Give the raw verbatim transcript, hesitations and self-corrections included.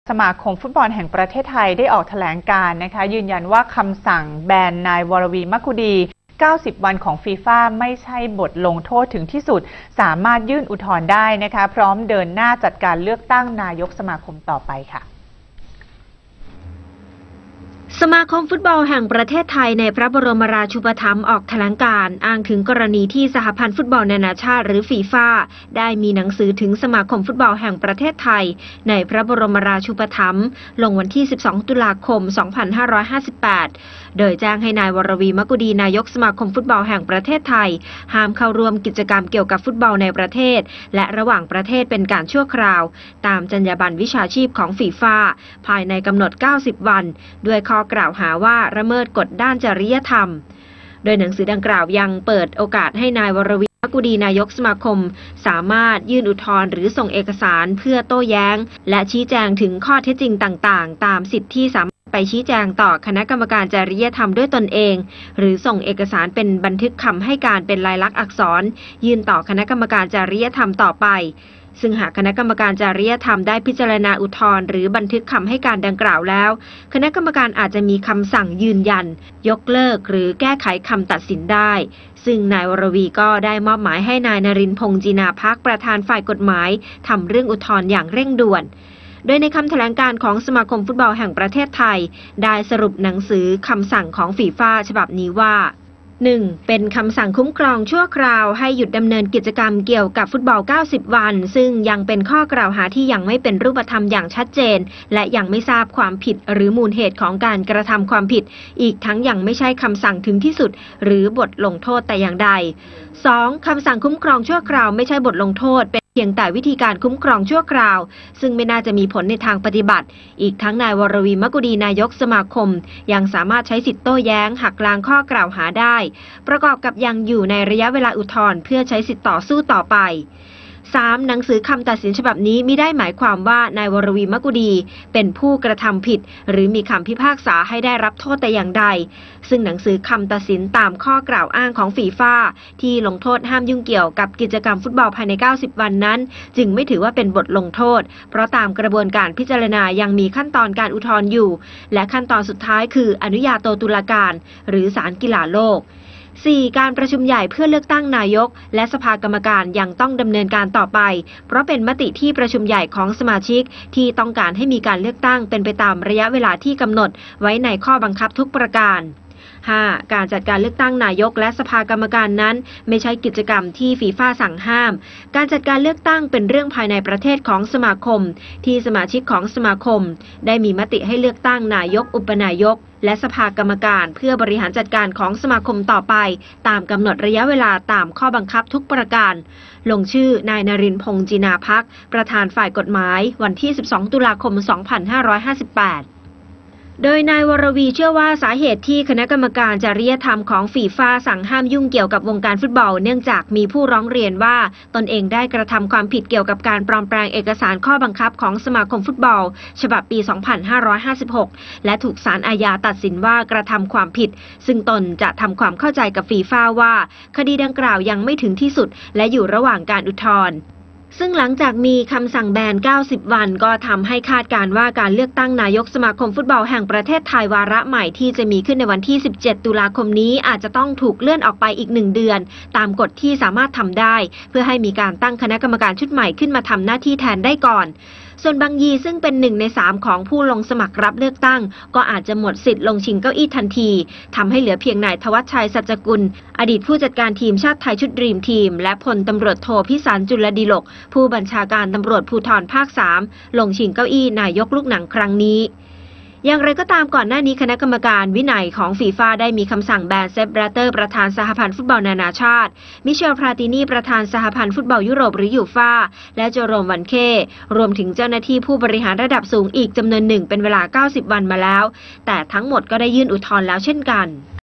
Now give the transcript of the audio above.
สมาคมฟุตบอลแห่งประเทศไทยได้ออกแถลงการณ์นะคะยืนยันว่าคำสั่งแบนนายวรวีมักกุดีเก้าสิบวันของฟีฟ่าไม่ใช่บทลงโทษถึงที่สุดสามารถยื่นอุทธรณ์ได้นะคะพร้อมเดินหน้าจัดการเลือกตั้งนายกสมาคมต่อไปค่ะสมาคมฟุตบอลแห่งประเทศไทยในพระบรมราชูปถัมภ์ออกแถลงการณ์อ้างถึงกรณีที่สหพันธ์ฟุตบอลนานาชาติหรือฟีฟ่าได้มีหนังสือถึงสมาคมฟุตบอลแห่งประเทศไทยในพระบรมราชูปถัมภ์ลงวันที่สิบสองตุลาคมสองพันห้าร้อยห้าสิบแปดโดยแจ้งให้นายวรวีมักกุดีนายกสมาคมฟุตบอลแห่งประเทศไทยห้ามเข้าร่วมกิจกรรมเกี่ยวกับฟุตบอลในประเทศและระหว่างประเทศเป็นการชั่วคราวตามจรรยาบรรณวิชาชีพของฟีฟ่าภายในกำหนดเก้าสิบวันด้วยข้อกล่าวหาว่าละเมิดกฎด้านจริยธรรมโดยหนังสือดังกล่าวยังเปิดโอกาสให้นายวรวีมักกุดีนายกสมาคมสามารถยื่นอุทธรณ์หรือส่งเอกสารเพื่อโต้แย้งและชี้แจงถึงข้อเท็จจริงต่างๆตามสิทธิที่สามารถไปชี้แจงต่อคณะกรรมการจริยธรรมด้วยตนเองหรือส่งเอกสารเป็นบันทึกคำให้การเป็นลายลักษณ์อักษรยื่นต่อคณะกรรมการจริยธรรมต่อไปซึ่งหากคณะกรรมการจริยธรรมได้พิจารณาอุทธรณ์หรือบันทึกคำให้การดังกล่าวแล้วคณะกรรมการอาจจะมีคำสั่งยืนยันยกเลิกหรือแก้ไขคำตัดสินได้ซึ่งนายวรวีก็ได้มอบหมายให้นายนรินทร์พงษ์จีนาภักดิ์ประธานฝ่ายกฎหมายทำเรื่องอุทธรณ์อย่างเร่งด่วนโดยในคำแถลงการของสมาคมฟุตบอลแห่งประเทศไทยได้สรุปหนังสือคำสั่งของฟีฟ่าฉบับนี้ว่าหนึ่ง. เป็นคำสั่งคุ้มครองชั่วคราวให้หยุดดำเนินกิจกรรมเกี่ยวกับฟุตบอลเก้าสิบวันซึ่งยังเป็นข้อกล่าวหาที่ยังไม่เป็นรูปธรรมอย่างชัดเจนและยังไม่ทราบความผิดหรือมูลเหตุของการกระทำความผิดอีกทั้งยังไม่ใช่คำสั่งถึงที่สุดหรือบทลงโทษแต่อย่างใด สอง. คำสั่งคุ้มครองชั่วคราวไม่ใช่บทลงโทษเป็นเพียงแต่วิธีการคุ้มครองชั่วคราวซึ่งไม่น่าจะมีผลในทางปฏิบัติอีกทั้งนายวรวีมักกุดีนายกสมาคมยังสามารถใช้สิทธิโต้แย้งหักล้างข้อกล่าวหาได้ประกอบกับยังอยู่ในระยะเวลาอุทธรณ์เพื่อใช้สิทธิต่อสู้ต่อไป สาม. หนังสือคำตัดสินฉบับนี้มิได้หมายความว่านายวรวีมักกุดีเป็นผู้กระทำผิดหรือมีคำพิพากษาให้ได้รับโทษแต่อย่างใดซึ่งหนังสือคำตัดสินตามข้อกล่าวอ้างของฟีฟ่าที่ลงโทษห้ามยุ่งเกี่ยวกับกิจกรรมฟุตบอลภายในเก้าสิบวันนั้นจึงไม่ถือว่าเป็นบทลงโทษเพราะตามกระบวนการพิจารณายังมีขั้นตอนการอุทธรณ์อยู่และขั้นตอนสุดท้ายคืออนุญาโตตุลาการหรือศาลกีฬาโลกสี่. การประชุมใหญ่เพื่อเลือกตั้งนายกและสภากรรมการยังต้องดำเนินการต่อไปเพราะเป็นมติที่ประชุมใหญ่ของสมาชิกที่ต้องการให้มีการเลือกตั้งเป็นไปตามระยะเวลาที่กำหนดไว้ในข้อบังคับทุกประการ ห้า. การจัดการเลือกตั้งนายกและสภากรรมการนั้นไม่ใช่กิจกรรมที่ฟีฟ่าสั่งห้ามการจัดการเลือกตั้งเป็นเรื่องภายในประเทศของสมาคมที่สมาชิกของสมาคมได้มีมติให้เลือกตั้งนายกอุปนายกและสภากรรมการเพื่อบริหารจัดการของสมาคมต่อไปตามกำหนดระยะเวลาตามข้อบังคับทุกประการลงชื่อนายนรินทร์พงษ์จีนาภักดิ์ประธานฝ่ายกฎหมายวันที่สิบสองตุลาคมสองพันห้าร้อยห้าสิบแปดโดยนายวรวีเชื่อว่าสาเหตุที่คณะกรรมการจริยธรรมของฟีฟ่าสั่งห้ามยุ่งเกี่ยวกับวงการฟุตบอลเนื่องจากมีผู้ร้องเรียนว่าตนเองได้กระทำความผิดเกี่ยวกับการปลอมแปลงเอกสารข้อบังคับของสมาคมฟุตบอลฉบับปี สองพันห้าร้อยห้าสิบหก และถูกศาลอาญาตัดสินว่ากระทำความผิดซึ่งตนจะทำความเข้าใจกับฟีฟ่าว่าคดีดังกล่าวยังไม่ถึงที่สุดและอยู่ระหว่างการอุทธรณ์ซึ่งหลังจากมีคำสั่งแบนเก้าสิบวันก็ทำให้คาดการณ์ว่าการเลือกตั้งนายกสมาคมฟุตบอลแห่งประเทศไทยวาระใหม่ที่จะมีขึ้นในวันที่สิบเจ็ดตุลาคมนี้อาจจะต้องถูกเลื่อนออกไปอีกหนึ่งเดือนตามกฎที่สามารถทำได้เพื่อให้มีการตั้งคณะกรรมการชุดใหม่ขึ้นมาทำหน้าที่แทนได้ก่อนส่วนบางยีซึ่งเป็นหนึ่งในสามของผู้ลงสมัครรับเลือกตั้งก็อาจจะหมดสิทธิ์ลงชิงเก้าอี้ทันทีทำให้เหลือเพียงนายธวัชชัยสัจจกุลอดีตผู้จัดการทีมชาติไทยชุดดรีมทีมและพลตำรวจโทพิสารจุลดิลกผู้บัญชาการตำรวจภูธรภาคสามลงชิงเก้าอี้นายกลูกหนังครั้งนี้อย่างไรก็ตามก่อนหน้านี้คณะกรรมการวินัยของฟีฟ่าได้มีคำสั่งแบนเซป แบลตเตอร์ประธานสหพันธ์ฟุตบอลนานาชาติมิเชล พลาตินีประธานสหพันธ์ฟุตบอลยุโรปหรือยูฟ่าและโจโรม วันเค้รวมถึงเจ้าหน้าที่ผู้บริหารระดับสูงอีกจำนวนหนึ่งเป็นเวลาเก้าสิบวันมาแล้วแต่ทั้งหมดก็ได้ยื่นอุทธรณ์แล้วเช่นกัน